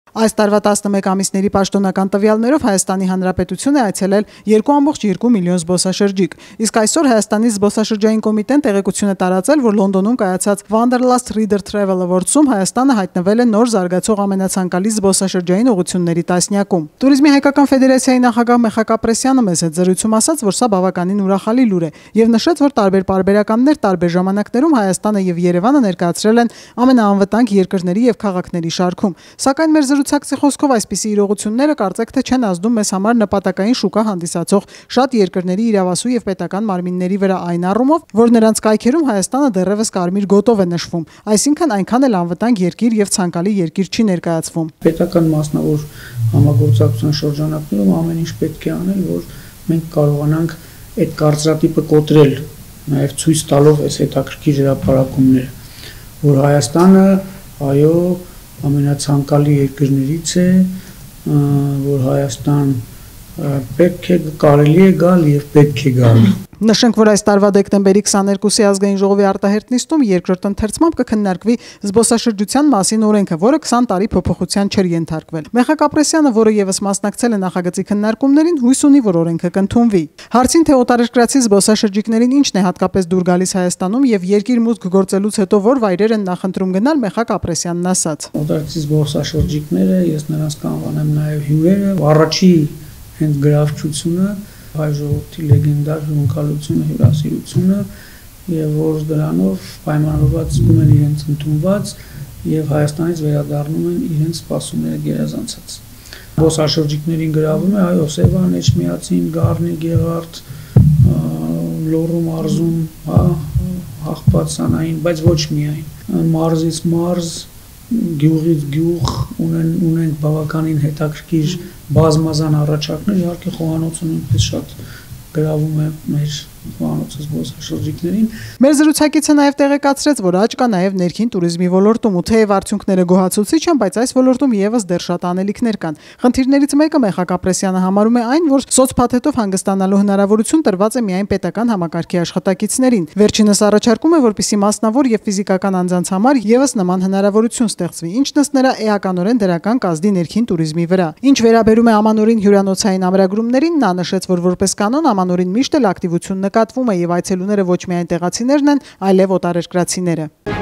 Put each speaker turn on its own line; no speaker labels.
Այս տարվա 11 ամիսների պաշտոնական տվյալներով Հայաստանի Հանրապետություն է այցելել 2,2 միլիոն զբոսաշրջիկ։ Իսկ այսօր Հայաստանի զբոսաշրջային կոմիտեն տեղեկություն է տարածել, որ Լոնդոնում կայացած Wanderlust Reader Travel Awards-ում Հայաստանը հայտնվել է նոր զարգացող ամենացանկալի զբոսաշրջային ուղղությունների տասնյակում։ Տուրիզմի հայկական ֆեդերացիայի նախագահ Մեխակ Ապրեսյանը մեզ հետ զրույցում ասաց, որ սա բավականին ուրախալի լուր է եւ նշեց, որ տարբեր պարբերականներ տարբեր ժամանակներում Հայաստանը եւ Երևանը ներկայացրել են ամենաանվտանգ երկրների եւ քաղաքների շարքում։ Սակայն մեր զրուցակցի խոսքով այսպիսի իրողությունները կարծեք թե չեն ազդում մեզ համար նպատակային շուկա հանդիսացող շատ երկրների իրավասու եւ պետական մարմինների վրա այն առումով, որ նրանց կայքերում Հայաստանը դեռևս կարմիր գոտով է նշվում, այսինքն այնքան էլ անվտանգ երկիր եւ ցանկալի երկիր չի ներկայացվում։
Պետական մասնավոր համագործակցության շրջանակներում ամեն ինչ պետք է անել, որ մենք կարողանանք այդ կարծրատիպը կոտրել, նաեւ ցույց տալով այս հետաքրքիր հրապարակումները, որ Հայաստանը այո ամենացանկալի երկրներից է, որ Հայաստան պետք է կարելի է գալ եւ պետք է գալ։
Նշենք, որ այս տարվա դեկտեմբերի 22-ի ազգային ժողովի արտահերտ նիստում երկրորդ ընթերցմամբ կքննարկվի զբոսաշրջության մասին օրենքը, որը 20 տարի փոփոխության չէր ենթարկվել։ Մեխակ Ապրեսյանը, որը եւս մասնակցել է նախագծի քննարկումներին, հույս ունի, որ օրենքը կընդունվի։ Հարցին, թե օտարերկրացի զբոսաշրջիկներին ինչն է հատկապես դուր գալիս Հայաստանում եւ երկիր մուտք գործելուց հետո որ վայրեր են նախընտրում գնալ, Մեխակ Ապրեսյանն ասաց.
Օտարերկրացի զբոսաշրջիկները, ես նրանց կանվանեմ նաեւ հյուրերը, առաջի հենց գրավչությունը հայ ժողովրդի լեգենդար հյուրընկալությունը, հյուրասիրությունը եւ որ դրանով պայմանավորված զգում են իրենց ընդունված եւ Հայաստանից վերադառնում են իրենց սպասումները գերազանցած։ Զբոսաշրջիկներին գրավում է, այո, Սևան, Էջմիածին, Գառնի, Գեղարդ, Լոռու մարզում, Աղբաց սանային, բայց ոչ միայն։ Մարզից մարզ, գյուղից գյուղ ունեն բավականին հետաքրքիր բազմազան առաջարկներ, իհարկե խոհանոցը նույնպես շատ գրավում է մեր խոհանոցը զբոսաշրջիկներին։
Մեր զրուցակիցը նաև տեղեկացրեց, որ աճ կա նաև ներքին տուրիզմի ոլորտում, ու թեև արդյունքները գոհացուցիչ են, բայց այս ոլորտում եւս դեռ շատ անելիքներ կան։ Խնդիրներից մեկը Մեխակ Ապրեսյանը համարում է այն, որ սոցփաթեթով հանգստանալու հնարավորություն տրված է միայն պետական համակարգի աշխատակիցներին։ Վերջինս առաջարկում է, որպիսի մասնավոր եւ ֆիզիկական անձանց համար եւս նման հնարավորություն ստեղծվի, ինչն ըստ նրա էականորեն դրական կազդի ներքին տուրիզմի վրա։ Ինչ վերաբերում է ամանորին հյուրանոցային ամրագրումներին, նա նշեց, որ որպես կանոն ամանորին միշտ էլ ակտիվություն նկատվում է եւ այցելուները ոչ միայն տեղացիներն են, այլև օտարերկրացիները։